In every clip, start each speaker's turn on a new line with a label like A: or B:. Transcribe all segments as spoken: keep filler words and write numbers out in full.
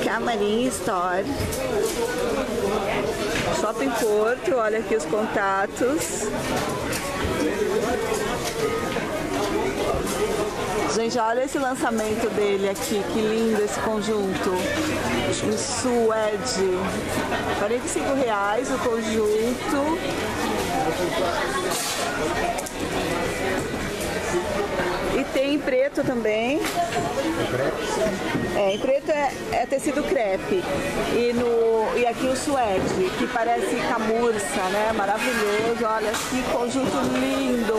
A: Camarim Store. Shopping Porto, olha aqui os contatos. Gente, olha esse lançamento dele aqui, que lindo esse conjunto. Um suede, quarenta e cinco reais o conjunto. E tem em preto também. É, em preto é, é tecido crepe. E, no, e aqui o suede, que parece camurça, né? Maravilhoso. Olha que conjunto lindo.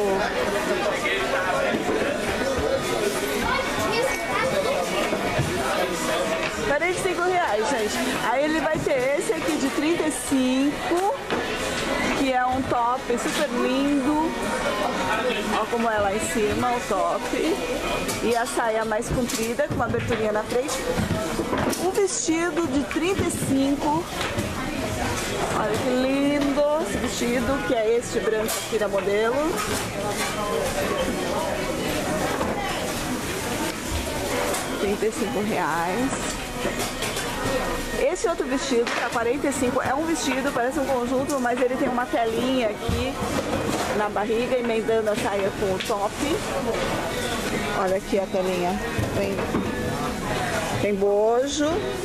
A: quarenta e cinco reais, gente. Aí ele vai ter esse aqui de trinta e cinco, que é um top super lindo. Olha como é lá em cima o top. E a saia mais comprida, com uma aberturinha na frente. Um vestido de trinta e cinco. Olha que lindo esse vestido, que é este branco aqui da modelo. trinta e cinco reais. Esse outro vestido tá quarenta e cinco, é um vestido, parece um conjunto, mas ele tem uma telinha aqui na barriga, emendando a saia com o top. Olha aqui a telinha, tem, tem bojo.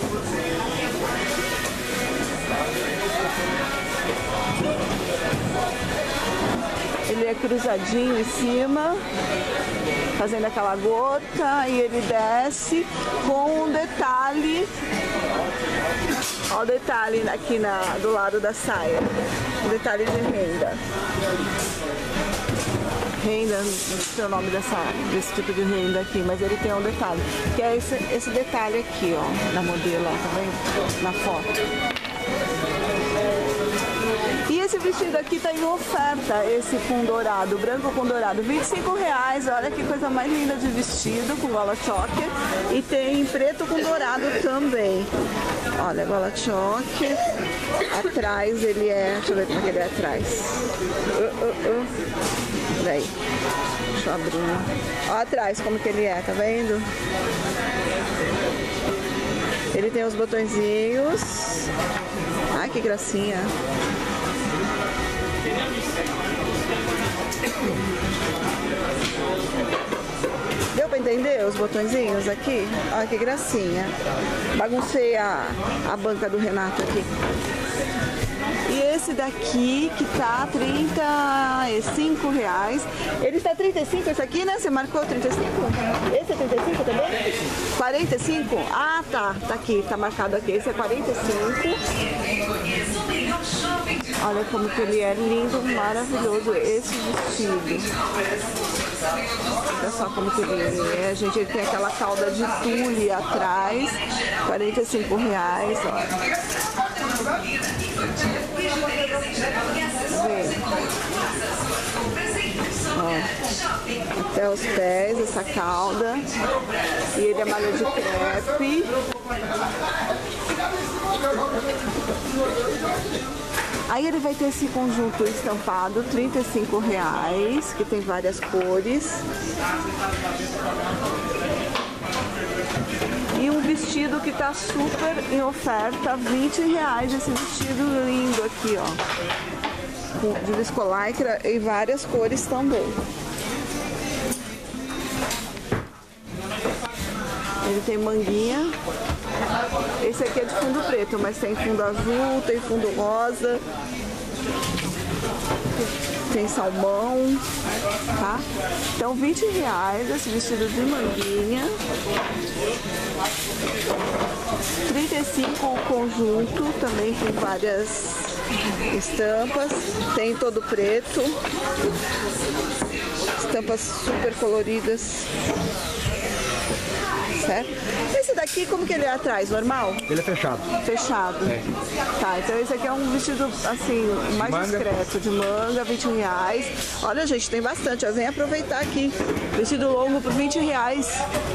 A: Ele é cruzadinho em cima, fazendo aquela gota, e ele desce com um detalhe. Olha o detalhe aqui na, do lado da saia, um detalhe de renda. Renda, não sei o nome dessa, desse tipo de renda aqui, mas ele tem um detalhe, que é esse, esse detalhe aqui, ó, na modelo, ó, tá vendo? Na foto. E esse vestido aqui tá em oferta, esse com dourado, branco com dourado, vinte e cinco reais. Olha que coisa mais linda de vestido, com gola choker. E tem preto com dourado também. Olha, gola choker. Atrás ele é, deixa eu ver como é que ele é atrás. Uh, uh, uh. Peraí, deixa eu abrir. Olha atrás como que ele é, tá vendo? Ele tem os botõezinhos. Ai, que gracinha. Deu pra entender os botõezinhos aqui? Olha que gracinha. Baguncei a, a banca do Renato aqui. E esse daqui que tá trinta e cinco reais. Ele está trinta e cinco, esse aqui, né? Você marcou trinta e cinco? Esse é trinta e cinco também? quarenta e cinco? Ah, tá. Tá aqui, tá marcado aqui. Esse é quarenta e cinco. Olha como que ele é lindo, maravilhoso esse vestido. Olha só como que ele é, gente. Ele tem aquela cauda de tule atrás. quarenta e cinco reais, olha. Ó, até os pés, essa cauda. E ele é malha de crepe. Aí ele vai ter esse conjunto estampado, trinta e cinco reais, que tem várias cores. E um vestido que tá super em oferta, vinte reais, esse vestido lindo aqui, ó. De viscolaicra e várias cores também. Ele tem manguinha. Esse aqui é de fundo preto, mas tem fundo azul, tem fundo rosa, tem salmão, tá? Então vinte reais esse vestido de manguinha. trinta e cinco o conjunto, também tem várias estampas, tem todo preto, estampas super coloridas. Certo? Esse daqui, como que ele é atrás? Normal?
B: Ele é fechado.
A: Fechado. É. Tá, então esse aqui é um vestido, assim, mais manga. Discreto, de manga, vinte reais. Olha, gente, tem bastante, ó, vem aproveitar aqui. Vestido longo por vinte reais.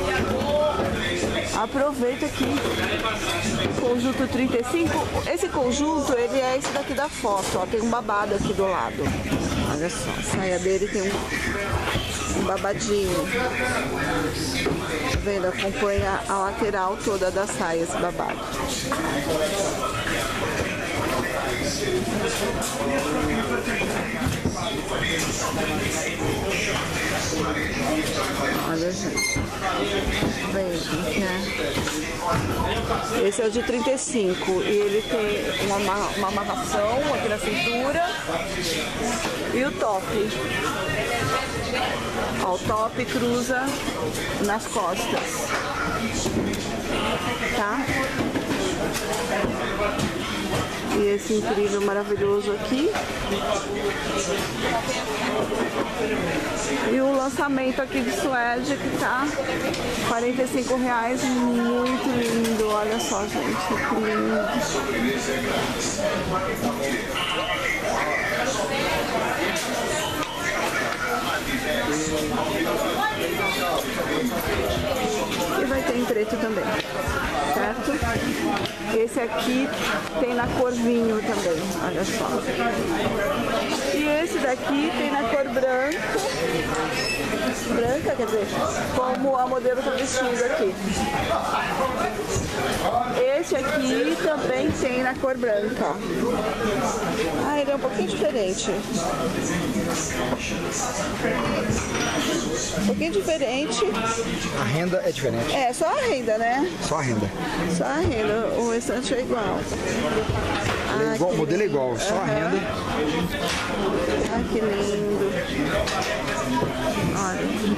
A: Aproveita aqui. Conjunto trinta e cinco. Esse conjunto, ele é esse daqui da foto, ó, tem um babado aqui do lado. Olha só, a saia dele tem um, um babadinho. Tá vendo? Acompanha a lateral toda da saia, esse babado. Olha, gente. Vendo que é. Esse é o de trinta e cinco e ele tem uma, uma amarração aqui na cintura e o top. Ó, o top cruza nas costas, tá? E esse incrível, maravilhoso aqui. E o lançamento aqui de suede que tá quarenta e cinco reais, muito lindo. Olha só, gente, que lindo. E vai ter em preto também, certo? Esse aqui tem na cor vinho também, olha só. E esse daqui tem na cor branco, branca, quer dizer, como a modelo está vestindo aqui. Esse aqui também tem na cor branca. Ah, ele é um pouquinho diferente. Um pouquinho diferente.
B: A renda é diferente.
A: É, só a renda, né?
B: Só a renda.
A: Só a renda, o restante é igual.
B: Ah, é igual, o modelo é igual, só uhum. a renda.
A: Ah, que lindo. Olha.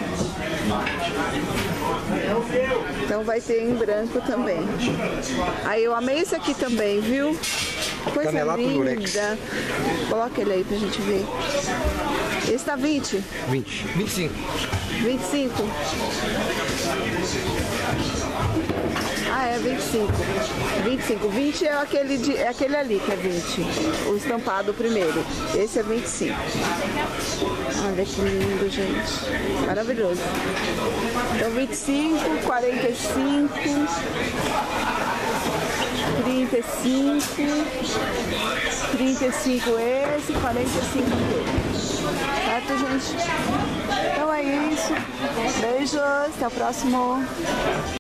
A: Então vai ter em branco também. Aí eu amei esse aqui também, viu? Coisa
B: Canelato
A: linda. Coloca ele aí pra gente ver. Esse tá vinte?
B: vinte. vinte e cinco.
A: vinte e cinco? Ah, é vinte e cinco. vinte e cinco. vinte é aquele, de, é aquele ali que é vinte. O estampado primeiro. Esse é vinte e cinco. Olha que lindo, gente. Maravilhoso. Então vinte e cinco, quarenta e cinco, trinta e cinco, trinta e cinco esse, quarenta e cinco aquele. Certo, gente? Então é isso. Beijos, até o próximo.